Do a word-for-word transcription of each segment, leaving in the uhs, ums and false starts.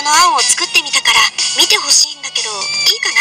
の案を作ってみたから見てほしいんだけど、いいかな？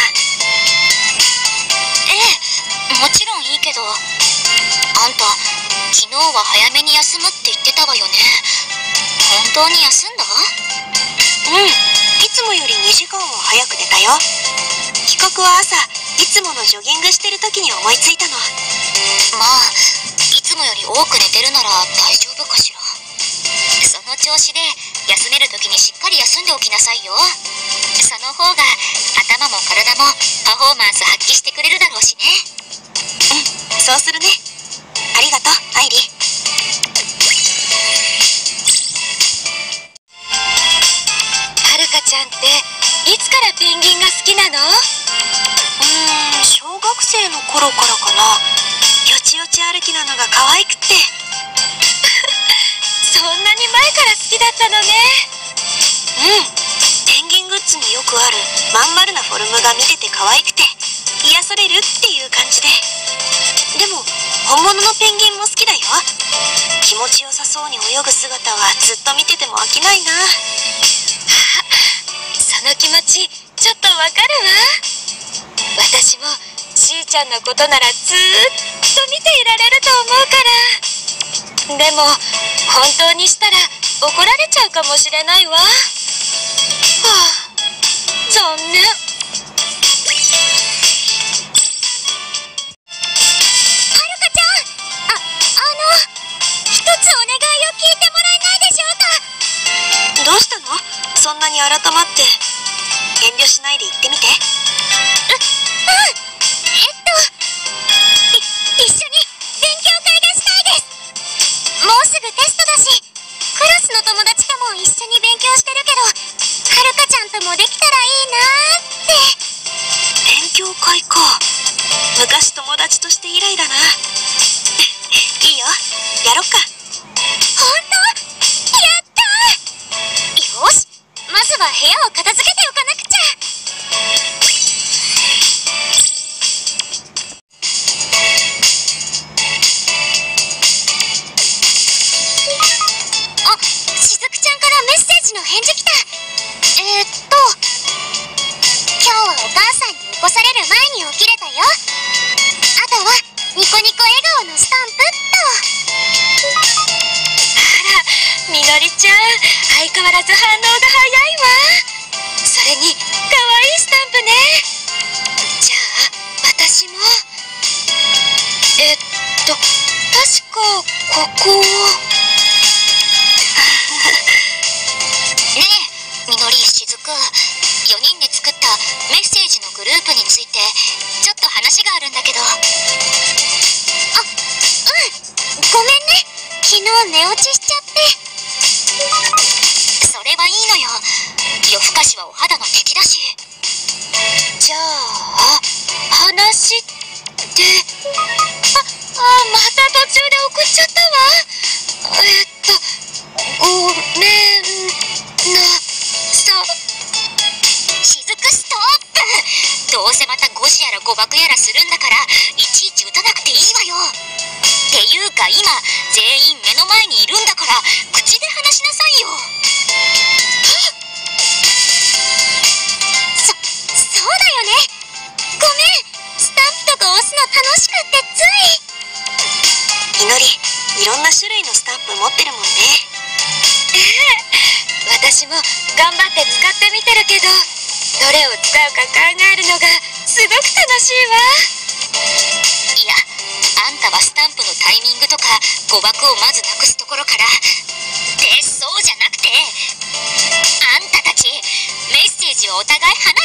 ええ、もちろんいいけど、あんた昨日は早めに休むって言ってたわよね。本当に休んだ？ うん、いつもよりにじかんは早く寝たよ。企画は朝いつものジョギングしてる時に思いついたの。 まあいつもより多く寝てるなら大丈夫かしら。その調子で休める時にしっかり休んでおきなさいよ。その方が頭も体もパフォーマンス発揮してくれるだろうしね。 うん、そうするね。ありがとう、愛理。 はるかちゃんっていつからペンギンが好きなの？ うーん、小学生の頃からかな。よちよち歩きなのが可愛くて。 そんなに前から好きだったのね。 うん、ペンギングッズによくあるまん丸なフォルムが見てて可愛くて癒されるっていう感じで。でも本物のペンギンも好きだよ。気持ちよさそうに泳ぐ姿はずっと見てても飽きないな。 その気持ちちょっとわかるわ。私もしーちゃんのことならずーっと見ていられると思うから。でも本当にしたら怒られちゃうかもしれないわ。はあ、残念。 どうしたの？そんなに改まって。遠慮しないで言ってみて。う、うん。 えっと、い、一緒に勉強会がしたいです。もうすぐテストだし、クラスの友達とも一緒に勉強してるけど、はるかちゃんともできたらいいなーって。 勉強会か。昔友達として以来だな。いいよ、やろっか。 ほんと？やったー！よし、まずは部屋を片付けておかなくちゃ。あ、しずくちゃんからメッセージの返事来た。えー、っと今日はお母さんに起こされる前に起きれたよ。あとはニコニコ笑顔のスタンプっと。 みのりちゃん、相変わらず反応が早いわ。それに可愛いスタンプね。じゃあ私も。えっと確かここ。 ねえみのり、しずく、よにんで作ったメッセージのグループについてちょっと話があるんだけど。あ、うん、ごめんね、昨日寝落ちしちゃって。それはいいのよ。夜更かしはお肌の敵だし。 じゃあ話って、あ、あ、また途中で送っちゃったわ。えっとごめんなさ。 しずく、ストップ。どうせまたごじやら誤爆やらするんだからいちいち打たなくていいわよ。っていうか今全員目の前にいるんだから口で話しなさいよ。そ、そうだよね。ごめん、スタンプとか押すの楽しくってつい。 みのり、いろんな種類のスタンプ持ってるもんね。 ええ、私も頑張って使ってみてるけど、どれを使うか考えるのがすごく楽しいわ。 いや、あんたはスタンプのタイミングとか誤爆をまずなくすところから。で、そうじゃなくて、あんたたちメッセージをお互い話